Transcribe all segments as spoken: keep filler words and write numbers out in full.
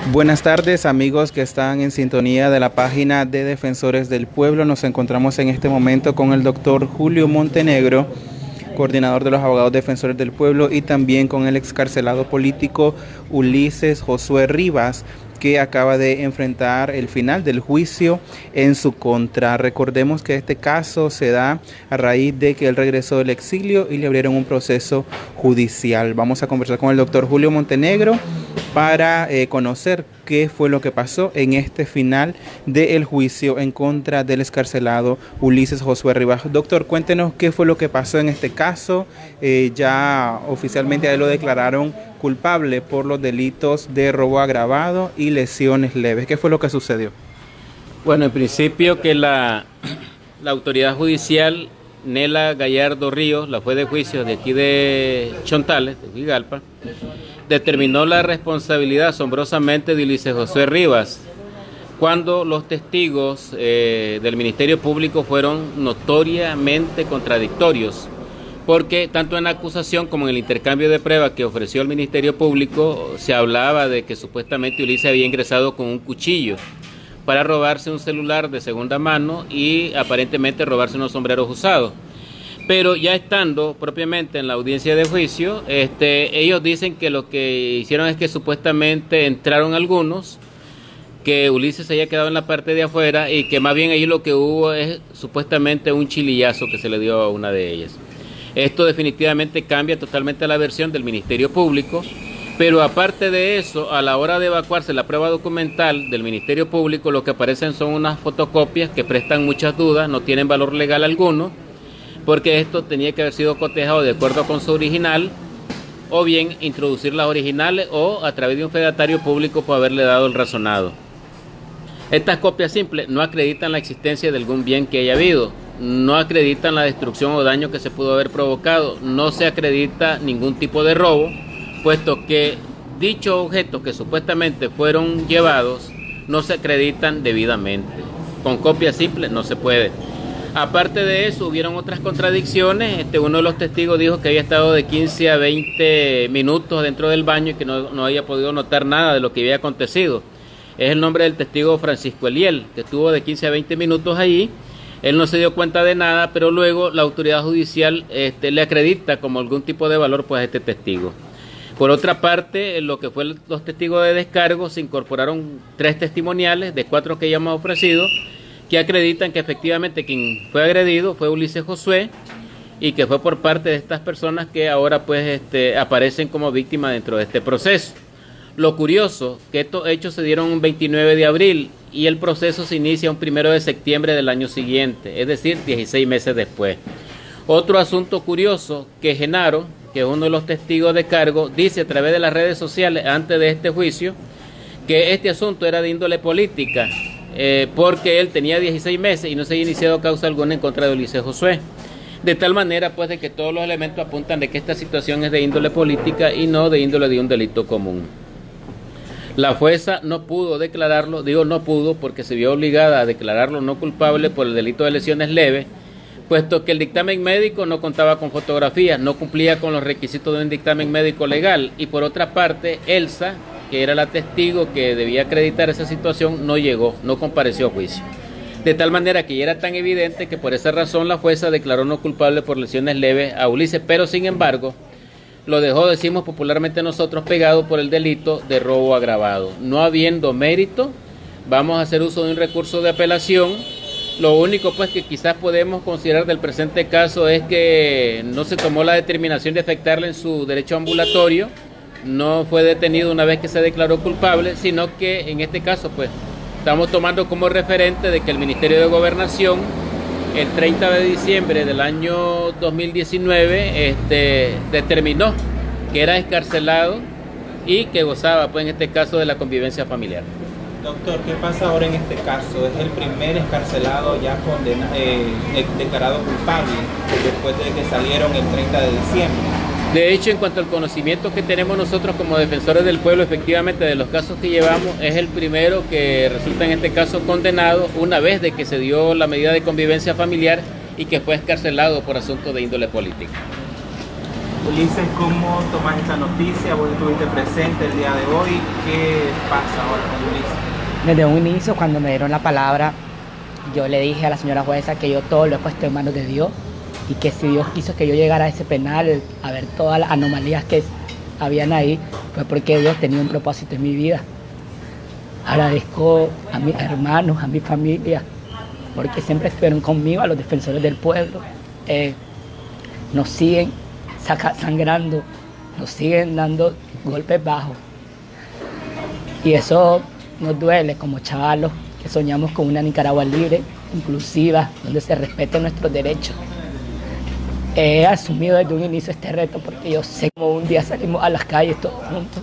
Buenas tardes, amigos que están en sintonía de la página de Defensores del Pueblo. Nos encontramos en este momento con el doctor Julio Montenegro, coordinador de los abogados defensores del pueblo, y también con el excarcelado político Ulises Josué Rivas, que acaba de enfrentar el final del juicio en su contra. Recordemos que este caso se da a raíz de que él regresó del exilio y le abrieron un proceso judicial. Vamos a conversar con el doctor Julio Montenegro para eh, conocer qué fue lo que pasó en este final del juicio en contra del excarcelado Ulises Josué Rivas. Doctor, cuéntenos qué fue lo que pasó en este caso. Eh, ya oficialmente a él lo declararon culpable por los delitos de robo agravado y lesiones leves. ¿Qué fue lo que sucedió? Bueno, en principio que la, la autoridad judicial Nela Gallardo Ríos, la juez de juicio de aquí de Chontales, de Huigalpa, determinó la responsabilidad asombrosamente de Ulises Josué Rivas cuando los testigos eh, del Ministerio Público fueron notoriamente contradictorios, porque tanto en la acusación como en el intercambio de pruebas que ofreció el Ministerio Público se hablaba de que supuestamente Ulises había ingresado con un cuchillo para robarse un celular de segunda mano y aparentemente robarse unos sombreros usados. Pero ya estando propiamente en la audiencia de juicio, este, ellos dicen que lo que hicieron es que supuestamente entraron algunos, que Ulises se haya quedado en la parte de afuera y que más bien ahí lo que hubo es supuestamente un chilillazo que se le dio a una de ellas. Esto definitivamente cambia totalmente la versión del Ministerio Público, pero aparte de eso, a la hora de evacuarse la prueba documental del Ministerio Público, lo que aparecen son unas fotocopias que prestan muchas dudas, no tienen valor legal alguno, porque esto tenía que haber sido cotejado de acuerdo con su original, o bien introducir las originales o a través de un fedatario público por haberle dado el razonado. Estas copias simples no acreditan la existencia de algún bien que haya habido, no acreditan la destrucción o daño que se pudo haber provocado, no se acredita ningún tipo de robo, puesto que dichos objetos que supuestamente fueron llevados no se acreditan debidamente. Con copias simples no se puede. Aparte de eso, hubieron otras contradicciones. Este, uno de los testigos dijo que había estado de quince a veinte minutos dentro del baño y que no, no había podido notar nada de lo que había acontecido. Es el nombre del testigo Francisco Eliel, que estuvo de quince a veinte minutos allí. Él no se dio cuenta de nada, pero luego la autoridad judicial este, le acredita como algún tipo de valor pues, a este testigo. Por otra parte, en lo que fue los testigos de descargo, se incorporaron tres testimoniales de cuatro que ya hemos ofrecido, que acreditan que efectivamente quien fue agredido fue Ulises Josué y que fue por parte de estas personas que ahora pues este, aparecen como víctimas dentro de este proceso. Lo curioso, que estos hechos se dieron un veintinueve de abril y el proceso se inicia un primero de septiembre del año siguiente, es decir, dieciséis meses después. Otro asunto curioso, que Genaro, que es uno de los testigos de cargo, dice a través de las redes sociales antes de este juicio que este asunto era de índole política, eh, porque él tenía dieciséis meses y no se había iniciado causa alguna en contra de Ulises Josué. De tal manera pues de que todos los elementos apuntan de que esta situación es de índole política y no de índole de un delito común. La jueza no pudo declararlo, digo no pudo porque se vio obligada a declararlo no culpable por el delito de lesiones leves, puesto que el dictamen médico no contaba con fotografías, no cumplía con los requisitos de un dictamen médico legal, y por otra parte, Elsa, que era la testigo que debía acreditar esa situación, no llegó, no compareció a juicio. De tal manera que ya era tan evidente que por esa razón la jueza declaró no culpable por lesiones leves a Ulises, pero sin embargo, lo dejó, decimos popularmente nosotros, pegado por el delito de robo agravado. No habiendo mérito, vamos a hacer uso de un recurso de apelación. Lo único pues que quizás podemos considerar del presente caso es que no se tomó la determinación de afectarle en su derecho ambulatorio, no fue detenido una vez que se declaró culpable, sino que en este caso pues estamos tomando como referente de que el Ministerio de Gobernación el treinta de diciembre del año dos mil diecinueve este, determinó que era excarcelado y que gozaba pues en este caso de la convivencia familiar. Doctor, ¿qué pasa ahora en este caso? Es el primer excarcelado ya condenado, eh, declarado culpable después de que salieron el treinta de diciembre. De hecho, en cuanto al conocimiento que tenemos nosotros como defensores del pueblo, efectivamente de los casos que llevamos, es el primero que resulta en este caso condenado una vez de que se dio la medida de convivencia familiar y que fue excarcelado por asuntos de índole política. Ulises, ¿cómo tomas esta noticia? Vos estuviste presente el día de hoy. ¿Qué pasa ahora con Ulises? Desde un inicio, cuando me dieron la palabra, yo le dije a la señora jueza que yo todo lo he puesto en manos de Dios y que si Dios quiso que yo llegara a ese penal a ver todas las anomalías que habían ahí, fue porque Dios tenía un propósito en mi vida. Agradezco a mis hermanos, a mi familia, porque siempre estuvieron conmigo, a los defensores del pueblo. Eh, nos siguen saca, sangrando, nos siguen dando golpes bajos. Y eso nos duele como chavalos que soñamos con una Nicaragua libre, inclusiva, donde se respeten nuestros derechos. He asumido desde un inicio este reto porque yo sé cómo un día salimos a las calles todos juntos.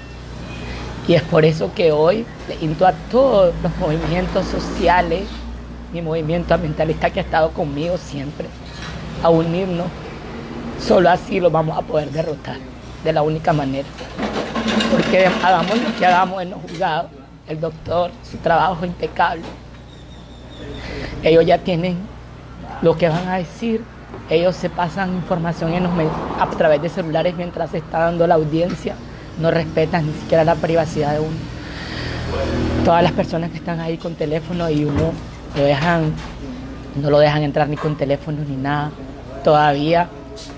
Y es por eso que hoy le invito a todos los movimientos sociales, mi movimiento ambientalista que ha estado conmigo siempre, a unirnos. Solo así lo vamos a poder derrotar, de la única manera. Porque hagamos lo que hagamos en los juzgados, el doctor, su trabajo es impecable. Ellos ya tienen lo que van a decir, ellos se pasan información en los medios, a través de celulares mientras se está dando la audiencia. No respetan ni siquiera la privacidad de uno. Todas las personas que están ahí con teléfono y uno lo dejan, no lo dejan entrar ni con teléfono ni nada. Todavía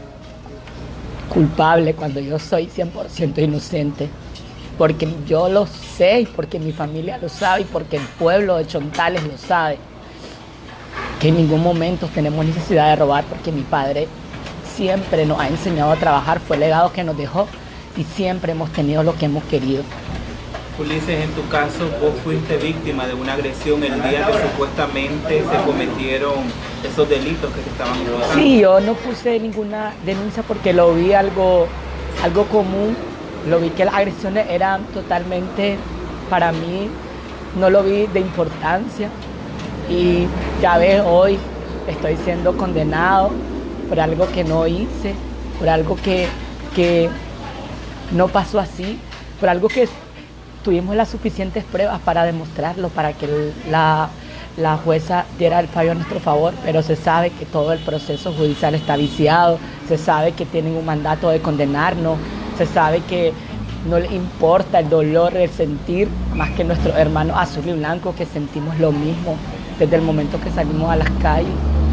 culpable cuando yo soy cien por ciento inocente. Porque yo lo sé y porque mi familia lo sabe y porque el pueblo de Chontales lo sabe. Que en ningún momento tenemos necesidad de robar porque mi padre siempre nos ha enseñado a trabajar, fue el legado que nos dejó. Y siempre hemos tenido lo que hemos querido. Ulises, en tu caso, vos fuiste víctima de una agresión el día que supuestamente se cometieron esos delitos que te estaban acusando. Sí, yo no puse ninguna denuncia porque lo vi algo, algo común. Lo vi que las agresiones eran totalmente, para mí, no lo vi de importancia. Y ya ves, hoy estoy siendo condenado por algo que no hice, por algo que... que no pasó así, por algo que tuvimos las suficientes pruebas para demostrarlo, para que la, la jueza diera el fallo a nuestro favor, pero se sabe que todo el proceso judicial está viciado, se sabe que tienen un mandato de condenarnos, se sabe que no les importa el dolor, el sentir, más que nuestros hermanos azul y blanco que sentimos lo mismo desde el momento que salimos a las calles.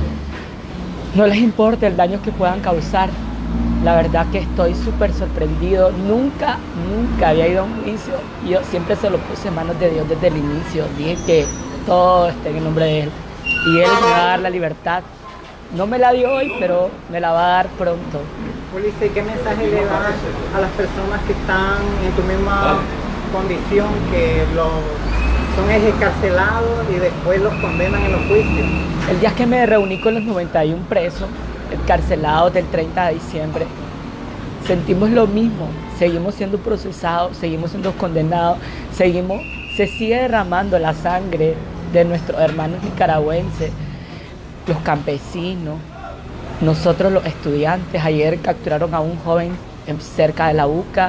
No les importa el daño que puedan causar. La verdad que estoy súper sorprendido. Nunca, nunca había ido a un juicio. Yo siempre se lo puse en manos de Dios desde el inicio. Dije que todo esté en el nombre de Él. Y Él me va a dar la libertad. No me la dio hoy, pero me la va a dar pronto. Ulises, ¿qué mensaje le das a las personas que están en tu misma condición, que los, son excarcelados y después los condenan en los juicios? El día que me reuní con los noventa y uno presos, encarcelados del treinta de diciembre, sentimos lo mismo, seguimos siendo procesados, seguimos siendo condenados, seguimos, se sigue derramando la sangre de nuestros hermanos nicaragüenses, los campesinos, nosotros los estudiantes. Ayer capturaron a un joven cerca de la UCA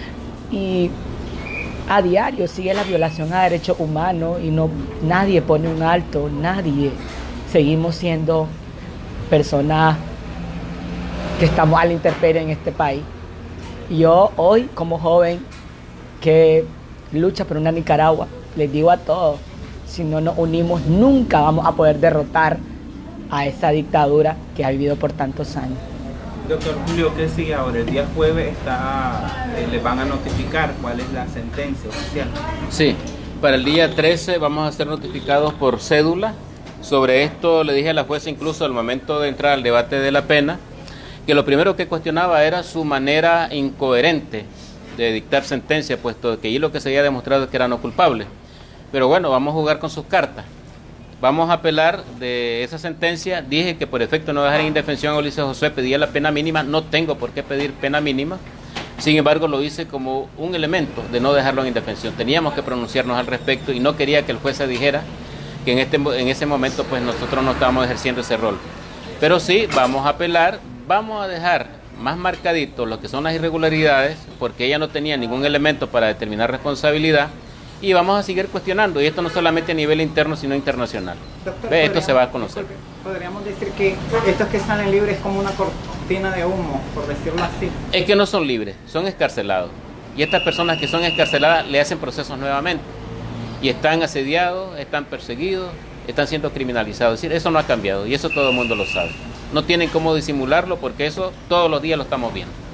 y a diario sigue la violación a derechos humanos y no, nadie pone un alto, nadie. Seguimos siendo personas que estamos a la intemperie en este país. Yo hoy, como joven que lucha por una Nicaragua, les digo a todos, si no nos unimos nunca vamos a poder derrotar a esa dictadura que ha vivido por tantos años. Doctor Julio, ¿qué sigue ahora? El día jueves está, eh, les van a notificar cuál es la sentencia oficial. Sí, para el día trece vamos a ser notificados por cédula. Sobre esto le dije a la jueza incluso al momento de entrar al debate de la pena, que lo primero que cuestionaba era su manera incoherente de dictar sentencia, puesto que ahí lo que se había demostrado es que era no culpable. Pero bueno, vamos a jugar con sus cartas. Vamos a apelar de esa sentencia. Dije que por efecto no dejar en indefensión a Ulises Josué pedía la pena mínima. No tengo por qué pedir pena mínima. Sin embargo, lo hice como un elemento de no dejarlo en indefensión. Teníamos que pronunciarnos al respecto y no quería que el juez se dijera que en, este, en ese momento pues nosotros no estábamos ejerciendo ese rol. Pero sí, vamos a apelar, vamos a dejar más marcadito lo que son las irregularidades, porque ella no tenía ningún elemento para determinar responsabilidad, y vamos a seguir cuestionando, y esto no solamente a nivel interno, sino internacional. Doctor, Ve, esto se va a conocer. Podríamos decir que estos que salen libres es como una cortina de humo, por decirlo así. Es que no son libres, son escarcelados. Y estas personas que son escarceladas le hacen procesos nuevamente. Y están asediados, están perseguidos, están siendo criminalizados. Es decir, eso no ha cambiado y eso todo el mundo lo sabe. No tienen cómo disimularlo porque eso todos los días lo estamos viendo.